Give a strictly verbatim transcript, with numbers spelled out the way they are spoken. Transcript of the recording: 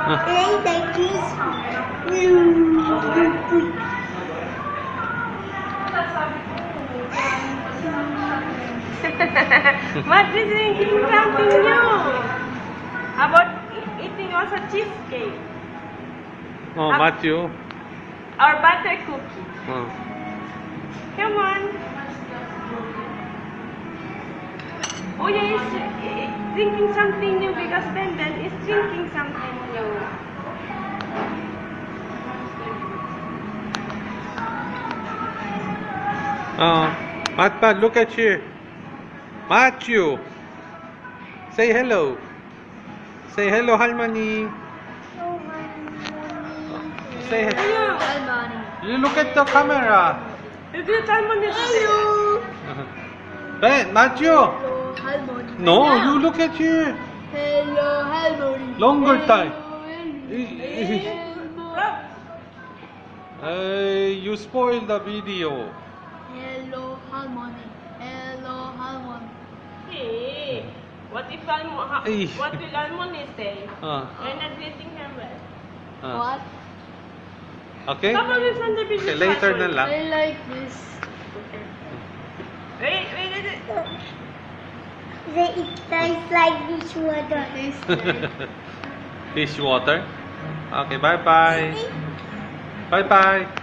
They like this. But this is eating something new. How about e- eating also cheesecake 어, 맞죠? or butter cookie? 어. Come on. Oh yeah, it's uh, drinking something new because then then it's drinking something new. 어. 맛, 맛, look at you. 맞죠? Say hello. Say hello, 할머니. Say hello. You look at the camera. Look at 할머니. Hello. 네, 맞죠? Hello, 할머니. No, you look at you. Hello, 할머니. Longer time. Hello. Uh, you spoiled the video. Hello, 할머니. Hello, 할머니. Hey, what if Almo- Eh. what will 할머니 say? 어. We're not greeting her well. 어. What? Okay? Papa will send the video. Okay, later na lang. I like this. Wait, wait, wait, wait. It tastes like this water. Fish water. Okay, bye bye. Bye bye.